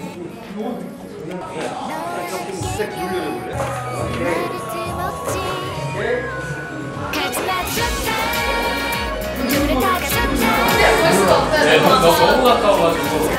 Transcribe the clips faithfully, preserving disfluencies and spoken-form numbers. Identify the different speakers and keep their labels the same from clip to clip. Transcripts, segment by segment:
Speaker 1: 네, 너 너무 가까워가지고.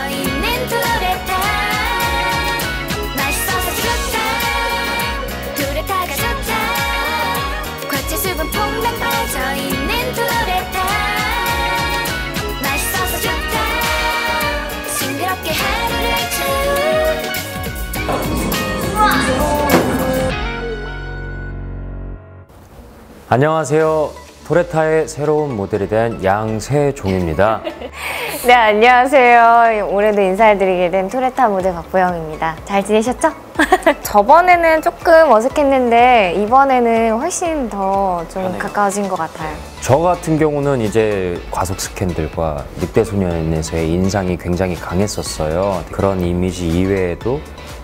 Speaker 2: 안녕하세요. 토레타의 새로운 모델이 된 양세종입니다.
Speaker 3: 네, 안녕하세요. 올해도 인사드리게 된 토레타 모델 박보영입니다. 잘 지내셨죠? 저번에는 조금 어색했는데 이번에는 훨씬 더 좀 가까워진 것 같아요.
Speaker 2: 저 같은 경우는 이제 과속 스캔들과 늑대소년에서의 인상이 굉장히 강했었어요. 그런 이미지 이외에도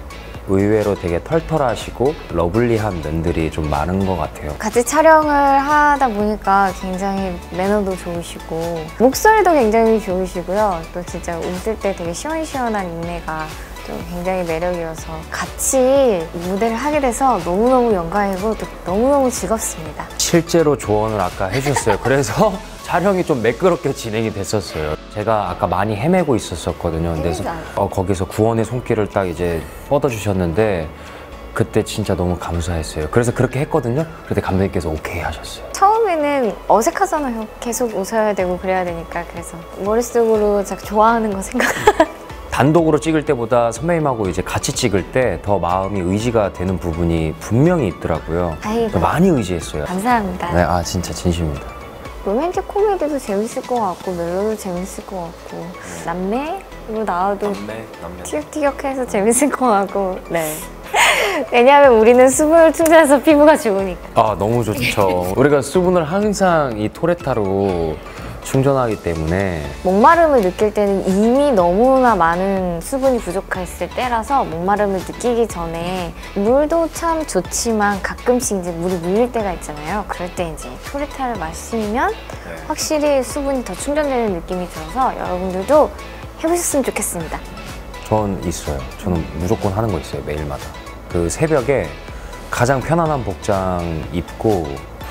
Speaker 2: 의외로 되게 털털하시고 러블리한 면들이 좀 많은 것 같아요.
Speaker 3: 같이 촬영을 하다 보니까 굉장히 매너도 좋으시고 목소리도 굉장히 좋으시고요. 또 진짜 웃을 때 되게 시원시원한 인내가 좀 굉장히 매력이어서 같이 무대를 하게 돼서 너무너무 영광이고 또 너무너무 즐겁습니다.
Speaker 2: 실제로 조언을 아까 해주셨어요. 그래서 촬영이 좀 매끄럽게 진행이 됐었어요. 제가 아까 많이 헤매고 있었었거든요. 그래서 어, 거기서 구원의 손길을 딱 이제 뻗어주셨는데 그때 진짜 너무 감사했어요. 그래서 그렇게 했거든요. 그때 감독님께서 오케이 하셨어요.
Speaker 3: 처음에는 어색하잖아요. 계속 웃어야 되고 그래야 되니까. 그래서 머릿속으로 자꾸 좋아하는 거 생각.
Speaker 2: 단독으로 찍을 때보다 선배님하고 이제 같이 찍을 때 더 마음이 의지가 되는 부분이 분명히 있더라고요.
Speaker 3: 아이고.
Speaker 2: 많이 의지했어요.
Speaker 3: 감사합니다.
Speaker 2: 네, 아 진짜 진심입니다.
Speaker 3: 로맨틱 코미디도 재밌을 것 같고 멜로도 재밌을 것 같고 남매로 나와도
Speaker 2: 남매, 남매.
Speaker 3: 티격티격해서 재밌을 것 같고 네. 왜냐하면 우리는 수분을 충전해서 피부가 좋으니까.
Speaker 2: 아 너무 좋죠. 우리가 수분을 항상 이 토레타로 충전하기 때문에
Speaker 3: 목마름을 느낄 때는 이미 너무나 많은 수분이 부족했을 때라서 목마름을 느끼기 전에 물도 참 좋지만 가끔씩 이제 물이 물릴 때가 있잖아요. 그럴 때 이제 토레타를 마시면 확실히 수분이 더 충전되는 느낌이 들어서 여러분들도 해보셨으면 좋겠습니다.
Speaker 2: 전 있어요. 저는 무조건 하는 거 있어요. 매일마다. 그 새벽에 가장 편안한 복장 입고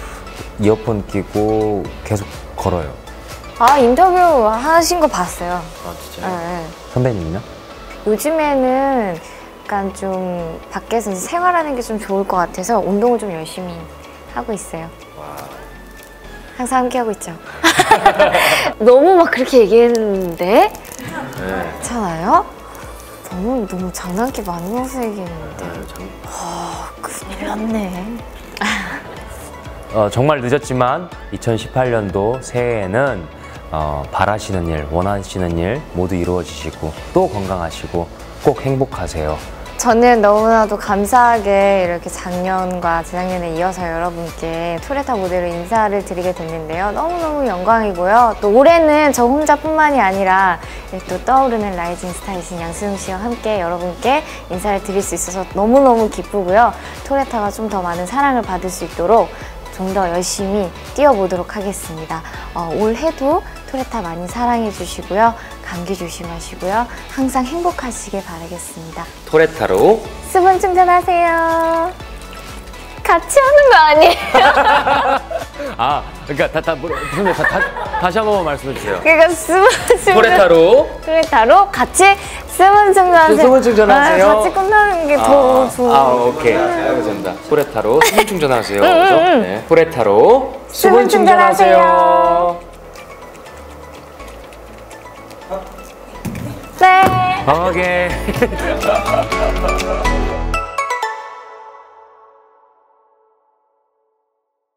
Speaker 2: 이어폰 끼고 계속 걸어요.
Speaker 3: 아, 인터뷰 하신 거 봤어요.
Speaker 2: 아 진짜요?
Speaker 3: 네.
Speaker 2: 선배님은요?
Speaker 3: 요즘에는 약간 좀 밖에서 이제 생활하는 게 좀 좋을 것 같아서 운동을 좀 열심히 하고 있어요.
Speaker 2: 와.
Speaker 3: 항상 함께 하고 있죠. 너무 막 그렇게 얘기했는데?
Speaker 2: 네.
Speaker 3: 괜찮아요? 너무 너무 장난기 많으면서 얘기했는데.
Speaker 2: 네, 장...
Speaker 3: 아, 큰일 났네.
Speaker 2: 어, 정말 늦었지만 이천십팔 년도 새해에는 어, 바라시는 일, 원하시는 일 모두 이루어지시고 또 건강하시고 꼭 행복하세요.
Speaker 3: 저는 너무나도 감사하게 이렇게 작년과 재작년에 이어서 여러분께 토레타 모델로 인사를 드리게 됐는데요. 너무너무 영광이고요. 또 올해는 저 혼자뿐만이 아니라 또 떠오르는 라이징 스타이신 양수용 씨와 함께 여러분께 인사를 드릴 수 있어서 너무너무 기쁘고요. 토레타가 좀 더 많은 사랑을 받을 수 있도록 좀 더 열심히 뛰어보도록 하겠습니다. 어, 올해도 토레타 많이 사랑해 주시고요. 감기 조심하시고요. 항상 행복하시길 바라겠습니다.
Speaker 2: 토레타로
Speaker 3: 수분 충전하세요. 같이 하는 거 아니에요?
Speaker 2: 아, 그러니까 다, 다, 선배 다, 다, 다시 한 번만 말씀해 주세요.
Speaker 3: 그러니까 수분 충전
Speaker 2: 토레타로
Speaker 3: 토레타로 같이 수분 충전하세요.
Speaker 2: 수분 충전하세요.
Speaker 3: 아, 같이 끝나는 게 더
Speaker 2: 아,
Speaker 3: 좋은.
Speaker 2: 아, 오케이. 알겠습니다. 토레타로 수분 충전하세요. 그렇죠? 네. 토레타로 수분 충전하세요.
Speaker 3: 네.
Speaker 2: 오케이.